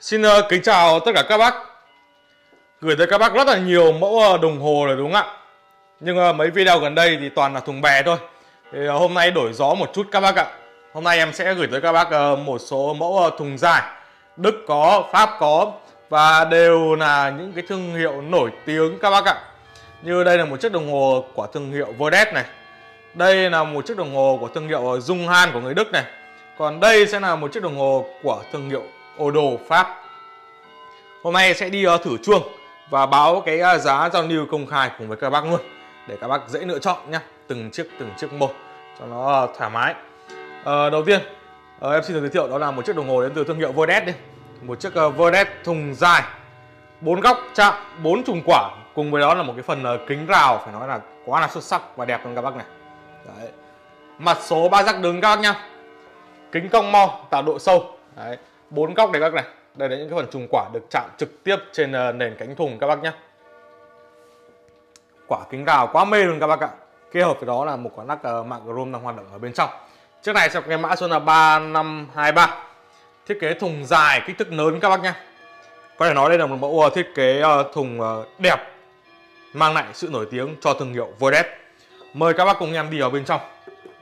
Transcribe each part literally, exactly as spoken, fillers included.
Xin uh, kính chào tất cả các bác. Gửi tới các bác rất là nhiều mẫu uh, đồng hồ rồi đúng không ạ? Nhưng uh, mấy video gần đây thì toàn là thùng bè thôi. Thì uh, hôm nay đổi gió một chút các bác ạ. Hôm nay em sẽ gửi tới các bác uh, một số mẫu uh, thùng dài. Đức có, Pháp có, và đều là những cái thương hiệu nổi tiếng các bác ạ. Như đây là một chiếc đồng hồ của thương hiệu Verdet này. Đây là một chiếc đồng hồ của thương hiệu Dung Han của người Đức này. Còn đây sẽ là một chiếc đồng hồ của thương hiệu Odo Pháp. Hôm nay sẽ đi uh, thử chuông và báo cái uh, giá giao lưu công khai cùng với các bác luôn, để các bác dễ lựa chọn nhá, từng chiếc từng chiếc một cho nó uh, thoải mái. Uh, đầu tiên uh, em xin được giới thiệu đó là một chiếc đồng hồ đến từ thương hiệu Verdet đi. Một chiếc uh, Verdet thùng dài, bốn góc chạm, bốn trùng quả, cùng với đó là một cái phần uh, kính rào phải nói là quá là xuất sắc và đẹp luôn các bác này. Đấy. Mặt số ba giác đứng các bác nhá. Kính cong mo tạo độ sâu. Đấy. Bốn góc này các bác này. Đây là những cái phần trùng quả được chạm trực tiếp trên nền cánh thùng các bác nhé. Quả kính rào quá mê luôn các bác ạ. Kết hợp với đó là một quả nắp mạng chrome đang hoạt động ở bên trong. Chiếc này sẽ có cái mã số là ba năm hai ba. Thiết kế thùng dài kích thước lớn các bác nhé. Có thể nói đây là một mẫu thiết kế thùng đẹp, mang lại sự nổi tiếng cho thương hiệu Verdet. Mời các bác cùng em đi vào bên trong.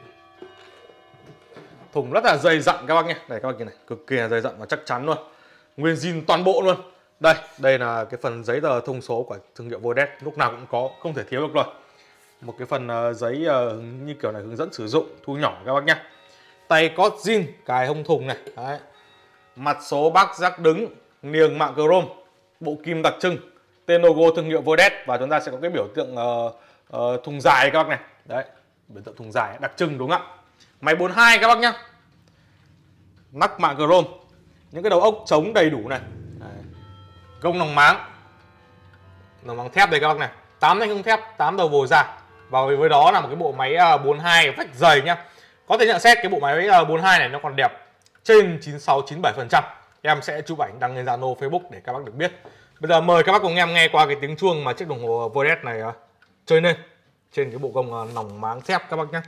Thùng rất là dày dặn các bác nhé. Đây các bác nhìn này, cực kỳ là dày dặn và chắc chắn luôn. Nguyên zin toàn bộ luôn. Đây, đây là cái phần giấy tờ thông số của thương hiệu Verdet, lúc nào cũng có, không thể thiếu được rồi. Một cái phần uh, giấy uh, như kiểu này hướng dẫn sử dụng, thu nhỏ các bác nhé. Tay cót zin, cài hông thùng này. Đấy. Mặt số bác giác đứng, niềng mạng chrome, bộ kim đặc trưng, tên logo thương hiệu Verdet, và chúng ta sẽ có cái biểu tượng uh, uh, thùng dài các bác này. Đấy, biểu tượng thùng dài đặc trưng đúng không ạ? Máy bốn mươi hai các bác nhé. Nắp mạng chrome, những cái đầu ốc chống đầy đủ này. Đấy. Gông nòng máng, nòng máng thép đây các bác này, tám thanh gông thép, tám đầu vồ ra, và với đó là một cái bộ máy bốn mươi hai vách dày nhá. Có thể nhận xét cái bộ máy bốn mươi hai này nó còn đẹp trên chín mươi sáu chín mươi bảy phần trăm. Em sẽ chụp ảnh đăng lên Zalo, Facebook để các bác được biết. Bây giờ mời các bác cùng em nghe qua cái tiếng chuông mà chiếc đồng hồ Verdet này uh, chơi lên trên cái bộ gông uh, nòng máng thép các bác nhé.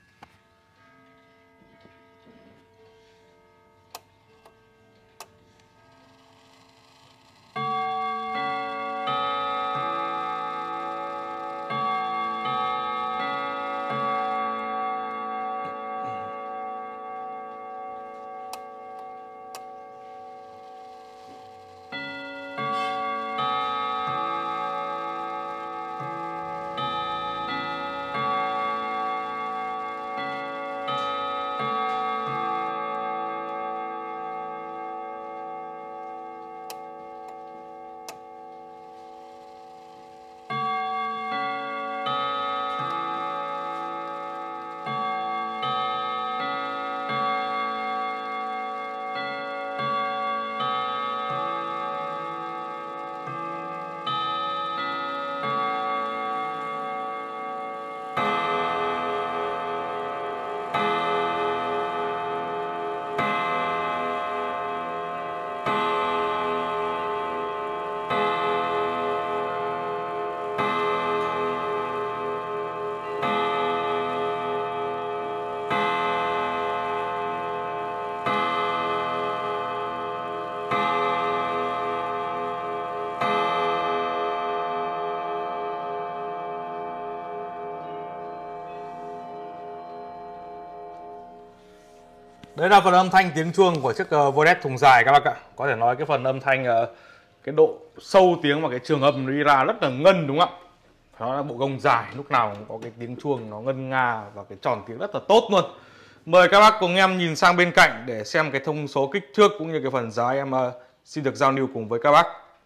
Đấy là phần âm thanh tiếng chuông của chiếc uh, Verdet thùng dài các bác ạ. Có thể nói cái phần âm thanh, uh, cái độ sâu tiếng và cái trường âm đi ra rất là ngân đúng không ạ? Phải nói là bộ gông dài lúc nào cũng có cái tiếng chuông nó ngân nga và cái tròn tiếng rất là tốt luôn. Mời các bác cùng em nhìn sang bên cạnh để xem cái thông số kích thước cũng như cái phần giá em uh, xin được giao lưu cùng với các bác.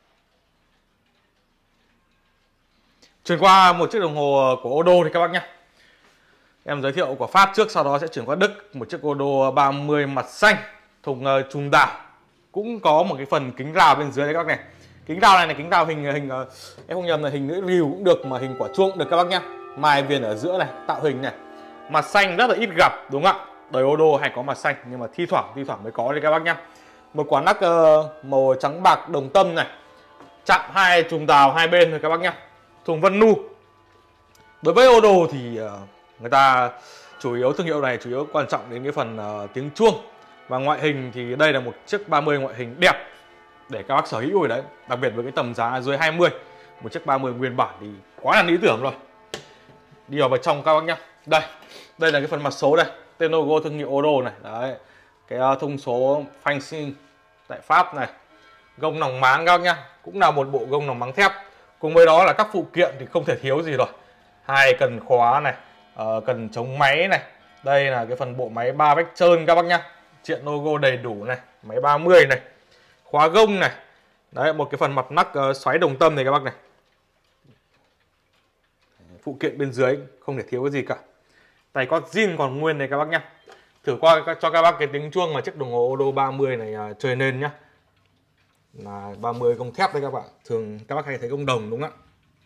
Chuyển qua một chiếc đồng hồ của Odo thì các bác nhé. Em giới thiệu của Pháp trước, sau đó sẽ chuyển qua Đức. Một chiếc Odo ba mươi mặt xanh, thùng uh, trùng đảo, cũng có một cái phần kính rào bên dưới đấy các bác này. Kính rào này là kính rào hình hình uh, em không nhầm là hình lưỡi rìu cũng được, mà hình quả chuông cũng được các bác nhá. Mài viền ở giữa này, tạo hình này. Mặt xanh rất là ít gặp đúng không ạ? Đời Odo hay có mặt xanh nhưng mà thi thoảng thi thoảng mới có đấy các bác nhá. Một quả nắp uh, màu trắng bạc đồng tâm này, chạm hai chùm đào hai bên thôi các bác nhá. Thùng vân nu. Đối với Odo thì uh, người ta chủ yếu, thương hiệu này chủ yếu quan trọng đến cái phần uh, tiếng chuông. Và ngoại hình thì đây là một chiếc ba mươi ngoại hình đẹp, để các bác sở hữu rồi đấy. Đặc biệt với cái tầm giá dưới hai mươi, một chiếc ba mươi nguyên bản thì quá là lý tưởng rồi. Đi vào trong các bác nhá. Đây, đây là cái phần mặt số đây, tên logo thương hiệu Odo này, đấy. Cái uh, thông số phanh sinh tại Pháp này. Gông nòng máng các bác nhá, cũng là một bộ gông nòng máng thép. Cùng với đó là các phụ kiện thì không thể thiếu gì rồi. Hai cần khóa này, uh, cần chống máy này. Đây là cái phần bộ máy ba vách trơn các bác nhá. Triện logo đầy đủ này, máy ba mươi này. Khóa gông này. Đấy, một cái phần mặt nắc uh, xoáy đồng tâm này các bác này. Phụ kiện bên dưới không thể thiếu cái gì cả. Tay có zin còn nguyên này các bác nhá. Thử qua cho các bác cái tiếng chuông mà chiếc đồng hồ Odo ba mươi này uh, chơi nên nhá. Là ba mươi gông thép đấy các bạn. Thường các bác hay thấy gông đồng đúng không ạ?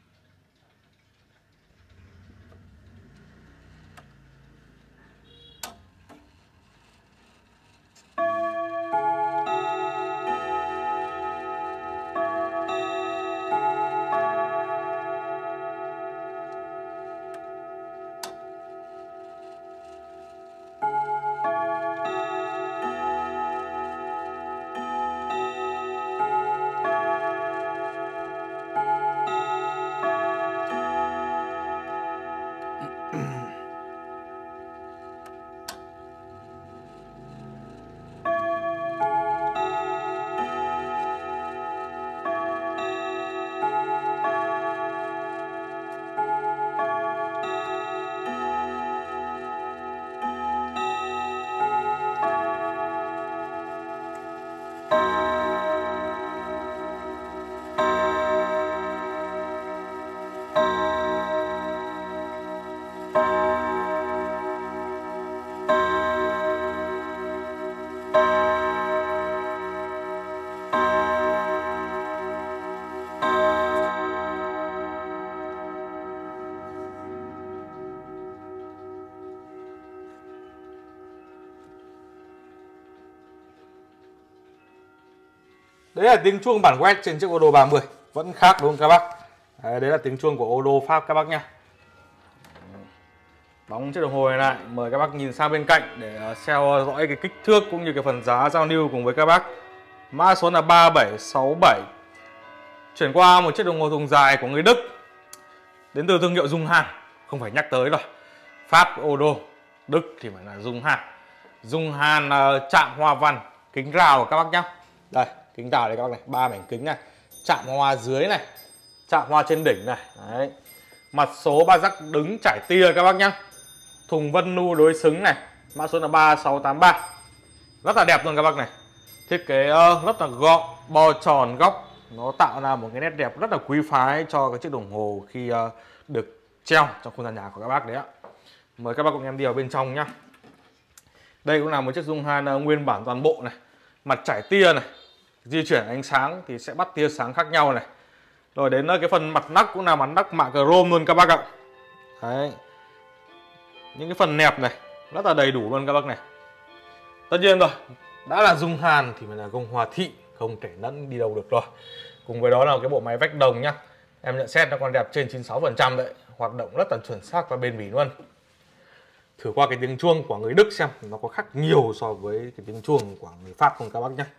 Đấy là tiếng chuông bản quét trên chiếc Odo ba mươi. Vẫn khác đúng không các bác? Đấy, đấy là tiếng chuông của Odo Pháp các bác nhá. Đóng chiếc đồng hồ này lại, mời các bác nhìn sang bên cạnh để theo dõi cái kích thước cũng như cái phần giá giao lưu cùng với các bác. Mã số là ba bảy sáu bảy. Chuyển qua một chiếc đồng hồ thùng dài của người Đức, đến từ thương hiệu Dung Han, không phải nhắc tới rồi. Pháp Odo, Đức thì phải là Dung Han. Dung Han uh, chạm hoa văn, kính rào các bác nhá. Đây, kính rào đây các bác này, ba mảnh kính này, chạm hoa dưới này, chạm hoa trên đỉnh này. Đấy. Mặt số ba giác đứng trải tia các bác nhá. Thùng vân nu đối xứng này, mã số là ba sáu tám ba. Rất là đẹp luôn các bác này. Thiết kế uh, rất là gọn, bo tròn góc, nó tạo ra một cái nét đẹp rất là quý phái cho cái chiếc đồng hồ khi uh, được treo trong không gian nhà của các bác đấy ạ. Mời các bác cùng em đi vào bên trong nhá. Đây cũng là một chiếc Dung Han uh, nguyên bản toàn bộ này, mặt trải tia này, di chuyển ánh sáng thì sẽ bắt tia sáng khác nhau này. Rồi đến uh, cái phần mặt nắc cũng là mặt nắc mạ chrome luôn các bác ạ. Đấy. Những cái phần nẹp này rất là đầy đủ luôn các bác này. Tất nhiên rồi, đã là Dung Han thì phải là gông Hoa Thị, không thể lẫn đi đâu được rồi. Cùng với đó là cái bộ máy vách đồng nhá. Em nhận xét nó còn đẹp trên chín mươi sáu phần trăm đấy, hoạt động rất là chuẩn xác và bền bỉ luôn. Thử qua cái tiếng chuông của người Đức xem nó có khác nhiều so với cái tiếng chuông của người Pháp không các bác nhé.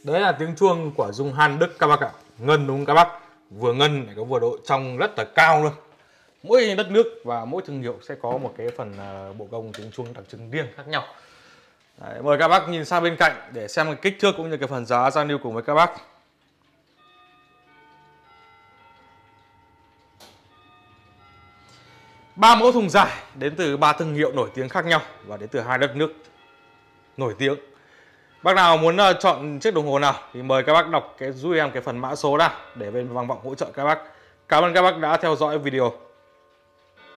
Đấy là tiếng chuông của dung Han Đức các bác ạ. Ngân đúng không các bác? Vừa ngân lại có vừa độ trong rất là cao luôn. Mỗi đất nước và mỗi thương hiệu sẽ có một cái phần bộ công tiếng chuông đặc trưng riêng khác nhau. Đấy, mời các bác nhìn sang bên cạnh để xem cái kích thước cũng như cái phần giá giao lưu cùng với các bác. Ba mẫu thùng dài đến từ ba thương hiệu nổi tiếng khác nhau và đến từ hai đất nước nổi tiếng. Bác nào muốn uh, chọn chiếc đồng hồ nào thì mời các bác đọc cái giúp em cái phần mã số nào để bên Vang Vọng hỗ trợ các bác. Cảm ơn các bác đã theo dõi video.